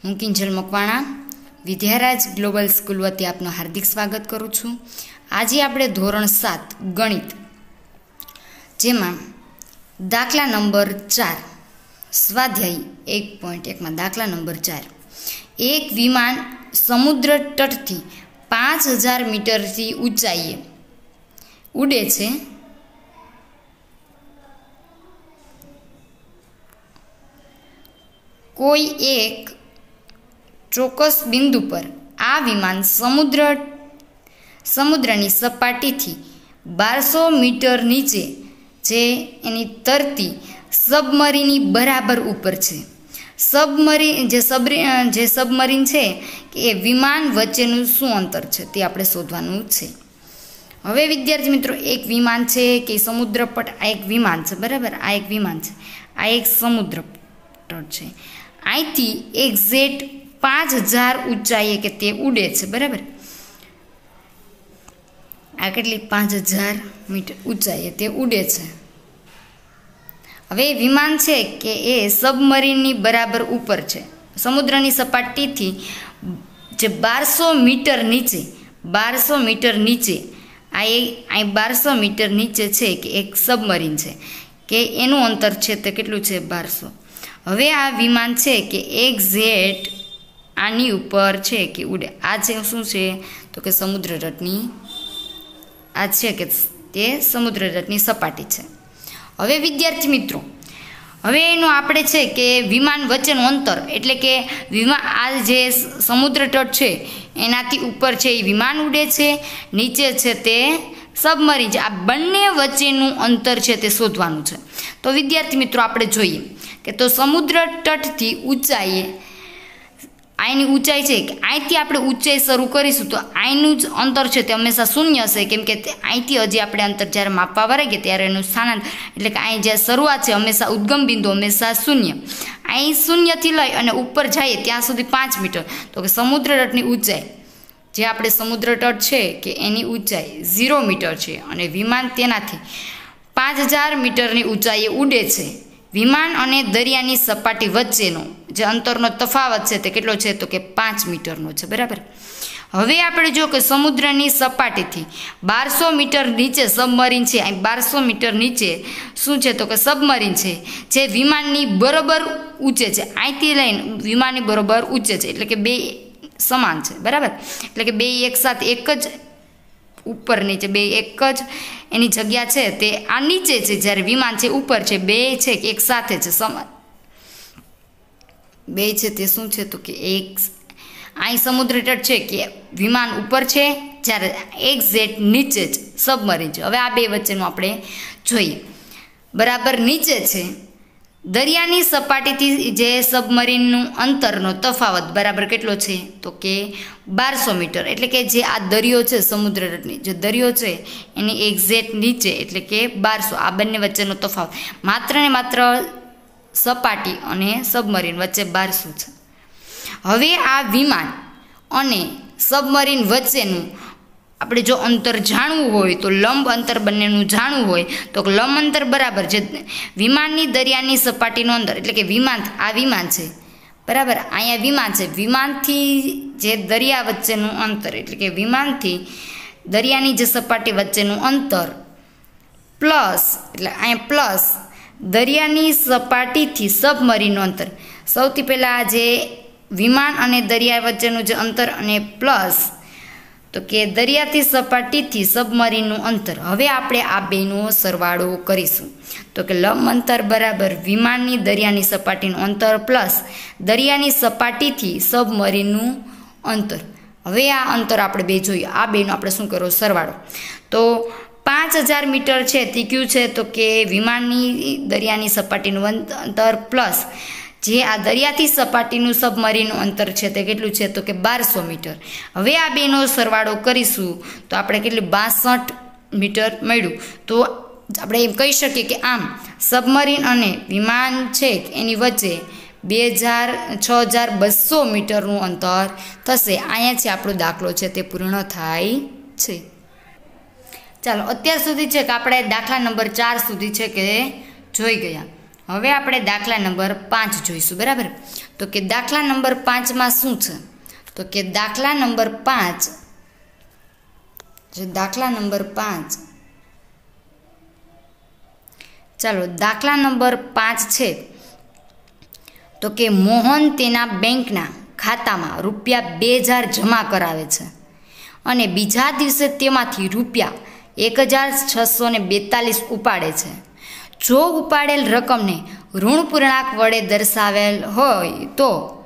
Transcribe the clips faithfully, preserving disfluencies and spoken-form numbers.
હું Kinjal Makwana Vidyaraj global school વતી આપનું હાર્દિક સ્વાગત કરું છું। આજે આપણે ધોરણ સાત ગણિત જેમાં દાખલા નંબર ચાર સ્વાધ્યાય એક પોઈન્ટ એકમાં દાખલા નંબર ચાર એક વિમાન સમુદ્ર તટથી પાંચ હજાર મીટરથી ઊંચાઈએ ઉડે છે। કોઈ એક ચોક્કસ બિંદુ પર આ વિમાન સમુદ્ર સમુદ્રની સપાટીથી બારસો મીટર નીચે જે એની તરતી સબમરીનની બરાબર ઉપર છે। સબમરીન જે સબરી જે સબમરીન છે કે એ વિમાન વચ્ચેનું શું અંતર છે તે આપણે શોધવાનું છે। હવે વિદ્યાર્થી મિત્રો, એક વિમાન છે કે સમુદ્ર પટ, આ એક વિમાન છે, બરાબર, આ એક વિમાન છે, આ એક સમુદ્ર તટ છે। અહીંથી એક્ઝેક્ટ પાંચ હજાર ઊંચાઈએ કે તે ઉડે છે, બરાબર, આ કેટલી પાંચ હજાર મીટર ઊંચાઈએ તે ઉડે છે। હવે વિમાન છે કે એ સબમરીનની બરાબર ઉપર છે, સમુદ્રની સપાટીથી જે બારસો મીટર નીચે બારસો મીટર નીચે આ એ અહીં બારસો મીટર નીચે છે કે એક સબમરીન છે કે એનું અંતર છે તે કેટલું છે, બારસો। હવે આ વિમાન છે કે એક્ઝેક્ટ આની ઉપર છે કે ઉડે, આ છે શું છે તો કે સમુદ્ર તટની, આ છે કે તે સમુદ્ર તટની સપાટી છે। હવે વિદ્યાર્થી મિત્રો, હવે એનું આપણે છે કે વિમાન વચ્ચેનું અંતર એટલે કે વિમાન આ જે સમુદ્ર તટ છે એનાથી ઉપર છે એ વિમાન ઉડે છે, નીચે છે તે સબમરીન છે, આ બંને વચ્ચેનું અંતર છે તે શોધવાનું છે। તો વિદ્યાર્થી મિત્રો આપણે જોઈએ કે તો સમુદ્ર તટથી ઊંચાઈએ અહીંની ઊંચાઈ છે કે અહીંથી આપણે ઊંચાઈ શરૂ કરીશું તો અહીંનું જ અંતર છે તે હંમેશા શૂન્ય હશે, કેમ કે અહીંથી હજી આપણે અંતર જ્યારે માપવા વળગે ત્યારે એનું સ્થાનાંતર એટલે કે અહીં જે શરૂઆત છે હંમેશા ઉદ્ગમ બિંદુ હંમેશા શૂન્ય, અહીં શૂન્યથી લઈ અને ઉપર જઈએ ત્યાં સુધી પાંચ મીટર, તો કે સમુદ્ર તટની ઊંચાઈ જે આપણે સમુદ્ર તટ છે કે એની ઊંચાઈ ઝીરો મીટર છે અને વિમાન તેનાથી પાંચ હજાર મીટરની ઊંચાઈએ ઉડે છે। વિમાન અને દરિયાની સપાટી વચ્ચેનો જે અંતરનો તફાવત છે તે કેટલો છે તો કે પાંચ મીટરનો છે, બરાબર। હવે આપણે જો કે સમુદ્રની સપાટીથી બારસો મીટર નીચે સબમરીન છે, અહીં બારસો મીટર નીચે શું છે તો કે સબમરીન છે જે વિમાનની બરોબર ઊંચે છે, અહીંથી લઈને વિમાનની બરોબર ઊંચે છે, એટલે કે બે સમાન છે, બરાબર, એટલે કે બે એક સાથે એક જ ઉપર નીચે બે એક જ એની જગ્યા છે તે આ નીચે છે, જ્યારે વિમાન છે ઉપર છે, બે છે કે એક સાથે છે, સમાન બે છે તે શું છે તો કે એક અહીં સમુદ્ર તટ છે કે વિમાન ઉપર છે, જ્યારે એક્ઝેક્ટ નીચે જ સબમરીન છે। હવે આ બે વચ્ચેનું આપણે જોઈએ, બરાબર નીચે છે દરિયાની સપાટીથી જે સબમરીનનું અંતરનો તફાવત બરાબર કેટલો છે તો કે બારસો મીટર, એટલે કે જે આ દરિયો છે સમુદ્ર તટની જે દરિયો છે એની એક્ઝેક્ટ નીચે એટલે કે બારસો, આ બંને વચ્ચેનો તફાવત માત્ર ને માત્ર સપાટી અને સબમરીન વચ્ચે બારસો છે। હવે આ વિમાન અને સબમરીન વચ્ચેનું આપણે જો અંતર જાણવું હોય તો લંબ અંતર બંનેનું જાણવું હોય તો લંબ અંતર બરાબર જે વિમાનની દરિયાની સપાટીનું અંતર એટલે કે વિમાન, આ વિમાન છે, બરાબર, અહીંયા વિમાન છે, વિમાનથી જે દરિયા વચ્ચેનું અંતર એટલે કે વિમાનથી દરિયાની જે સપાટી વચ્ચેનું અંતર પ્લસ એટલે અહીંયા પ્લસ દરિયાની સપાટીથી સબમરીનનું અંતર, સૌથી પહેલાં જે વિમાન અને દરિયા વચ્ચેનું જે અંતર અને પ્લસ તો કે દરિયાથી સપાટીથી સબમરીનનું અંતર। હવે આપણે આ બેનો સરવાળો કરીશું તો કે લંબ અંતર બરાબર વિમાનની દરિયાની સપાટીનું અંતર પ્લસ દરિયાની સપાટીથી સબમરીનનું અંતર। હવે આ અંતર આપણે બે જોઈએ, આ બેનો આપણે શું કરો સરવાળો, તો પાંચ હજાર મીટર છે તે કયું છે તો કે વિમાનની દરિયાની સપાટીનું અંતર પ્લસ જે આ દરિયાથી સપાટીનું સબમરીનનું અંતર છે તે કેટલું છે તો કે બારસો મીટર। હવે આ બેનો સરવાળો કરીશું તો આપણે કેટલું બાસઠ મીટર મળ્યું। તો આપણે એમ કહી શકીએ કે આમ સબમરીન અને વિમાન છે એની વચ્ચે બે હજાર છ હજાર બસો મીટરનું અંતર થશે। અહીંયા છે આપણો દાખલો છે તે પૂર્ણ થાય છે। ચાલો અત્યાર સુધી છે કે આપણે દાખલા નંબર ચાર સુધી છે કે જોઈ ગયા। હવે આપણે દાખલા નંબર પાંચ જોઈશું, બરાબર। તો તો કે દાખલા નંબર પાંચમાં શું છે? તો કે દાખલા નંબર પાંચ જે દાખલા નંબર પાંચ ચાલો દાખલા નંબર પાંચ છે તો કે મોહન તેના બેંકના ખાતામાં રૂપિયા બે હજાર જમા કરાવે છે અને બીજા દિવસે તેમાંથી રૂપિયા એક હજાર છસો ને બેતાલીસ ઉપાડે છે. જો ઉપાડેલ રકમને ઋણ પૂર્ણાંક વડે દર્શાવેલ હોય તો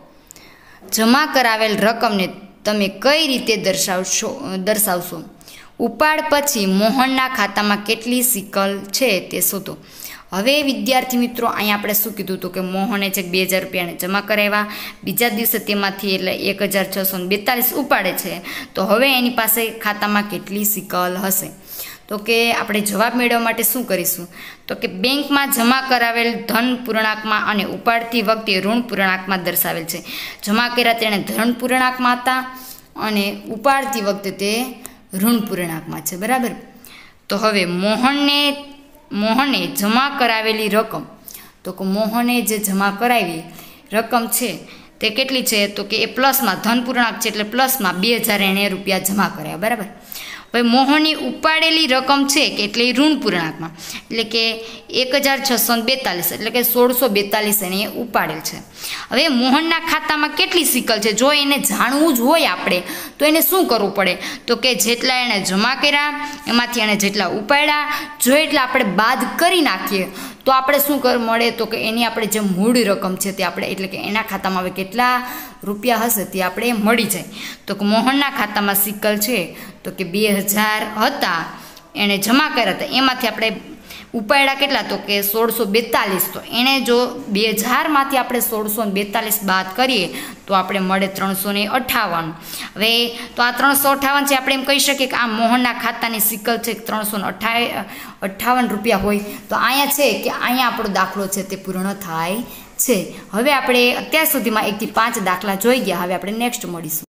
જમા કરાવેલ રકમને તમે કઈ રીતે દર્શાવશો દર્શાવશો ઉપાડ પછી મોહનના ખાતામાં કેટલી સિકલ છે તે શોધો. હવે વિદ્યાર્થી મિત્રો અહીંયા આપણે શું કીધું હતું કે મોહને છે બે હજાર રૂપિયાને જમા કરાવ્યા, બીજા દિવસે તેમાંથી એટલે એક હજાર છસો ને બેતાલીસ ઉપાડે છે, તો હવે એની પાસે ખાતામાં કેટલી સિકલ હશે? તો કે આપણે જવાબ મેળવવા માટે શું કરીશું? તો કે બેંકમાં જમા કરાવેલ ધન પૂર્ણાંકમાં અને ઉપાડતી વખતે ઋણ પૂર્ણાંકમાં દર્શાવેલ છે. જમા કર્યા તેણે ધન પૂર્ણાંકમાં હતા અને ઉપાડતી વખતે તે ઋણ પૂર્ણાંકમાં છે. બરાબર. તો હવે મોહનને મોહને જમા કરાવેલી રકમ, તો કે મોહને જે જમા કરાવી રકમ છે તે કેટલી છે? તો કે એ પ્લસમાં ધન પૂર્ણાંક છે એટલે પ્લસમાં બે હજાર એણે રૂપિયા જમા કર્યા. બરાબર. હવે મોહનની ઉપાડેલી રકમ છે કે એટલે ઋણ પૂર્ણાંકમાં એટલે કે એક હજાર છસો બેતાલીસ એટલે કે સોળસો બેતાલીસ એને ઉપાડેલ છે. હવે મોહનના ખાતામાં કેટલી સિકલ છે જો એને જાણવું જ હોય આપણે તો એને શું કરવું પડે? તો કે જેટલા એણે જમા કર્યા એમાંથી એણે જેટલા ઉપાડ્યા જો એટલા આપણે બાદ કરી નાખીએ તો આપણે શું કર મળે? તો કે એની આપણે જે મૂળ રકમ છે તે આપણે એટલે કે એના ખાતામાં હવે કેટલા રૂપિયા હશે તે આપણે મળી જાય. તો કે મોહનના ખાતામાં સિકલ છે તો કે બે હજાર હતા એણે જમા કર્યા હતા, એમાંથી આપણે ઉપાડ્યા કેટલા? તો કે સોળસો બેતાલીસ. તો એણે જો બે હજારમાંથી આપણે સોળસો બેતાલીસ બાદ કરીએ તો આપણે મળે ત્રણસો ને અઠ્ઠાવન. હવે તો આ ત્રણસો અઠ્ઠાવન છે આપણે એમ કહી શકીએ કે આ મોહનના ખાતાની સિકલ છે ત્રણસો ને અઠ્ઠા અઠ્ઠાવન રૂપિયા હોય તો અહીંયા છે કે અહીંયા આપણો દાખલો છે તે પૂર્ણ થાય છે. હવે આપણે અત્યાર સુધીમાં એકથી પાંચ દાખલા જોઈ ગયા. હવે આપણે નેક્સ્ટ મળીશું.